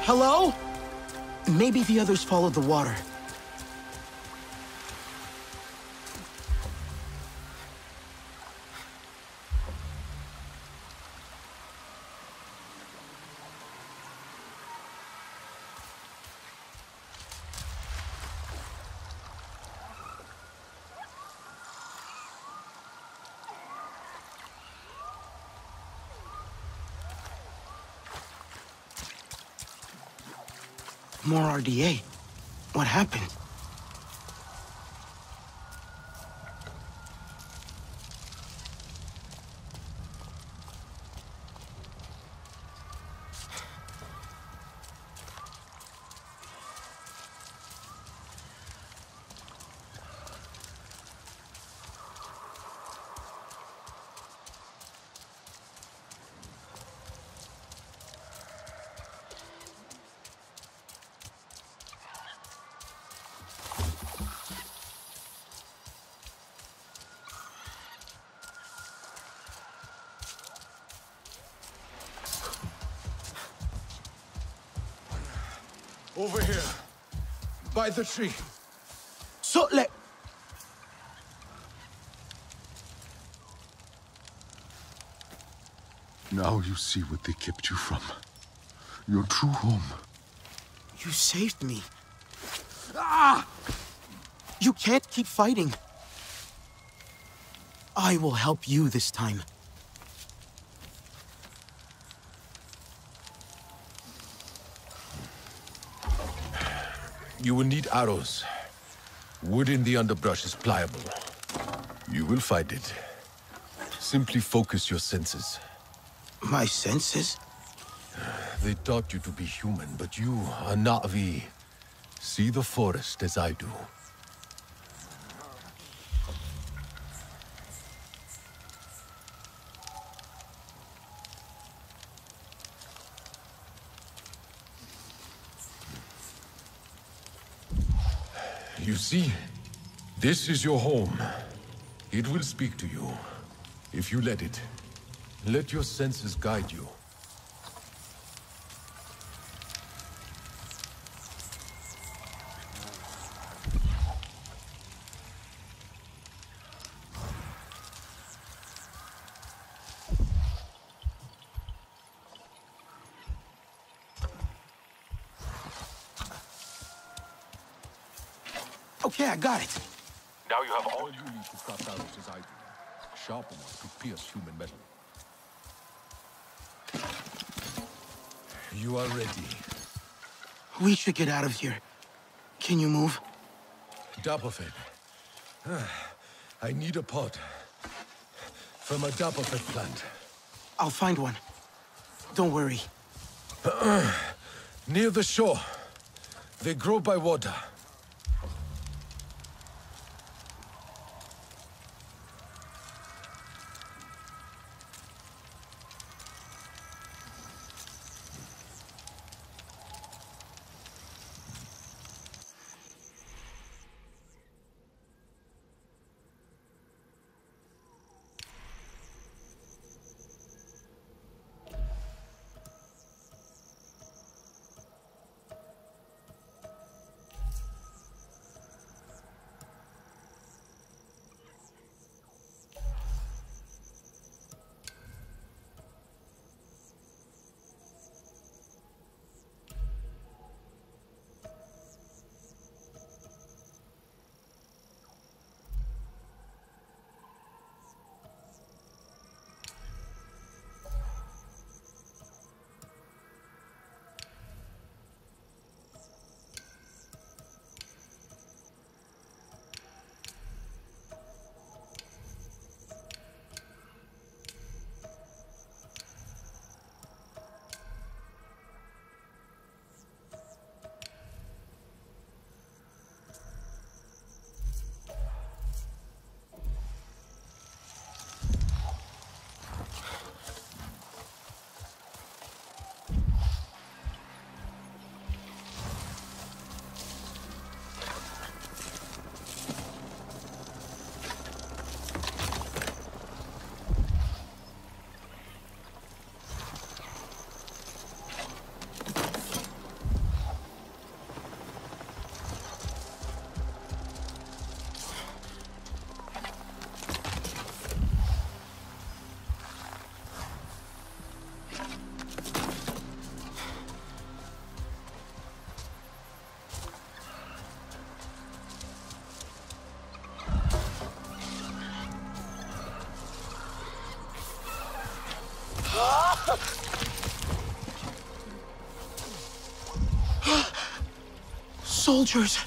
Hello? Maybe the others followed the water. More RDA. What happened? Over here. By the tree. Now you see what they kept you from. Your true home. You saved me. Ah! You can't keep fighting. I will help you this time. You will need arrows. Wood in the underbrush is pliable. You will find it. Simply focus your senses. My senses? They taught you to be human, but you are Na'vi. See the forest as I do. You see, this is your home. It will speak to you, if you let it. Let your senses guide you. Okay, I got it. Now you have all you need to craft arrows as I do. Sharp enough to pierce human metal. You are ready. We should get out of here. Can you move? Dapofed. I need a pot. From a Dapofed plant. I'll find one. Don't worry. Near the shore. They grow by water. soldiers.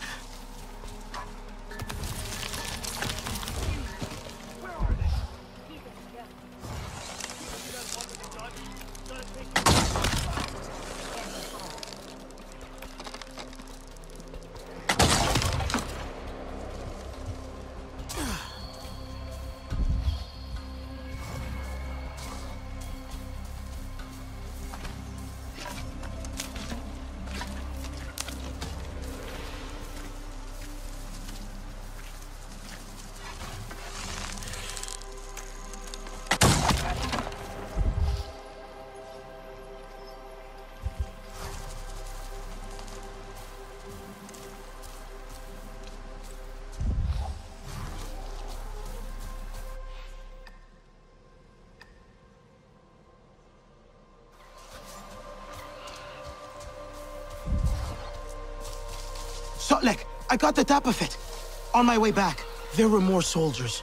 Sotlek, I got the tap of it. On my way back, there were more soldiers.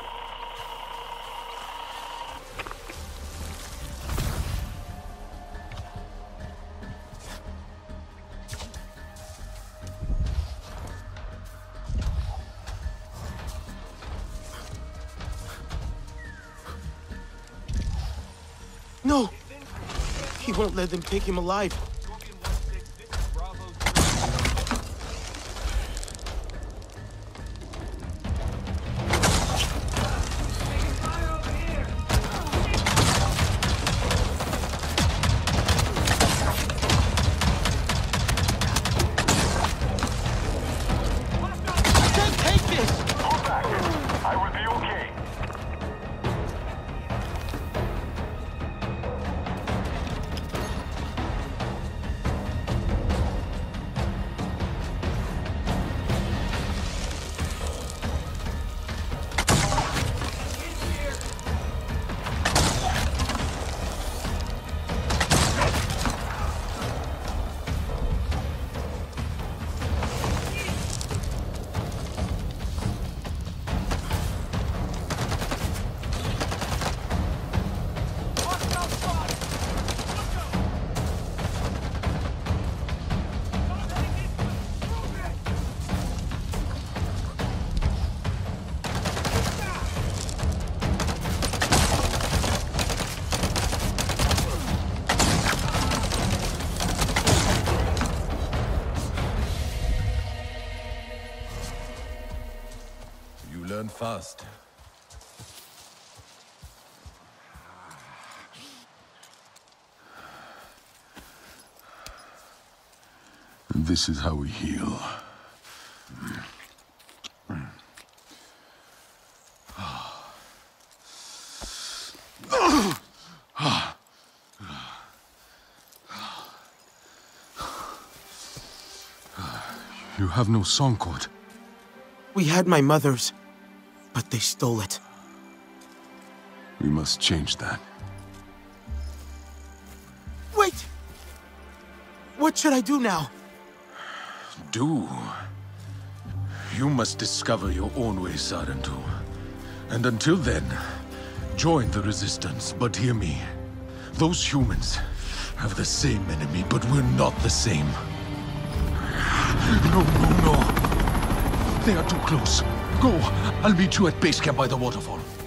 No! He won't let them take him alive. Learn fast. This is how we heal. You have no song cord. We had my mother's, but they stole it. We must change that. Wait! What should I do now? Do? You must discover your own way, Sarentu. And until then, join the Resistance. But hear me. Those humans have the same enemy, but we're not the same. No, no, no. They are too close. Go. I'll meet you at base camp by the waterfall.